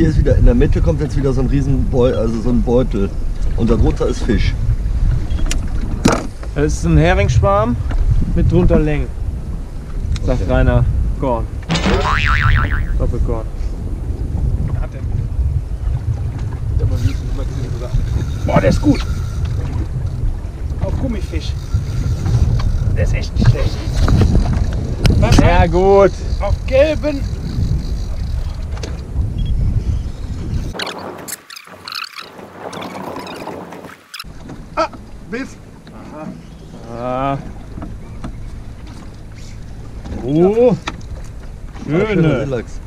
hier ist wieder, in der Mitte kommt jetzt wieder so ein Riesenbeutel, also so ein Beutel. Und darunter ist Fisch. Das ist ein Heringsschwarm mit drunter Längen, sagt Okay. Rainer Korn. Doppelkorn. Boah, der ist gut. Auf Gummifisch. Der ist echt nicht schlecht. Sehr gut. Auf gelben. Ah, Biss. Ah. Oh. Schöne. Seelachs.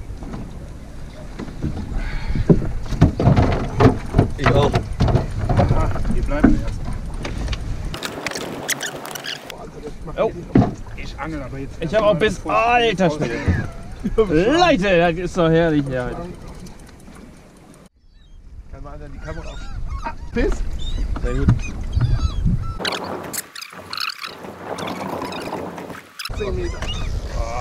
Ich auch. Ah, die bleiben erst. Oh. Ich angel aber jetzt. Ich habe auch bis. Alter Schwede. Leute, das ist doch herrlich. Ja. Kann man dann die Kamera auf. Ah, Biss. Sehr gut. 10 Meter. Ah.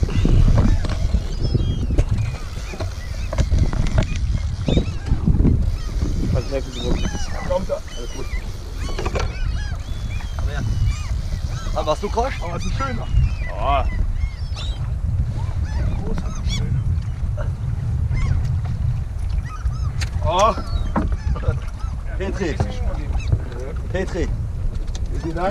Was merkt ihr? Kommt da. Alles gut. Ah, warst du Kosch? Aber es ist ein schöner. Oh. Großartig schöner. Oh. Petri. Petri. Vielen Dank.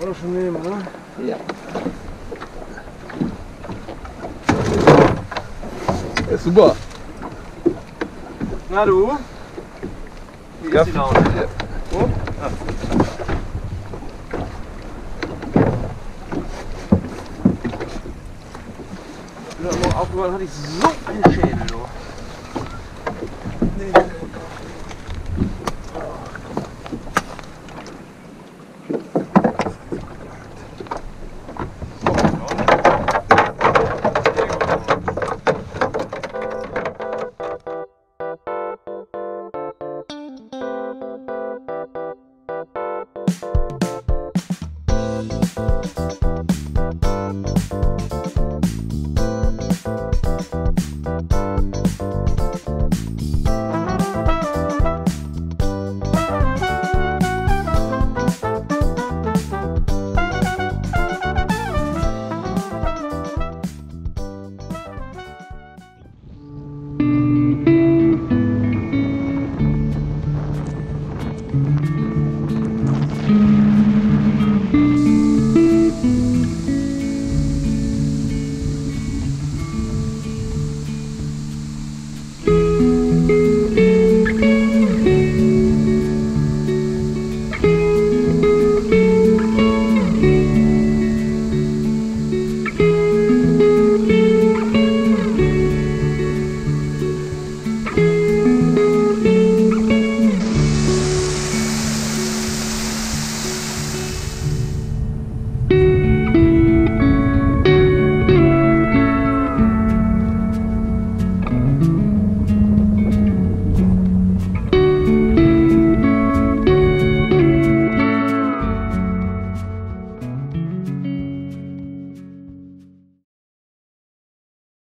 Oder schon nehmen, ne? Ja. Ja, super. Na du? Wie ist die Laune? Ja. Oh? Ich bin heute Morgen aufgewacht, hatte ich so einen Schädel, du.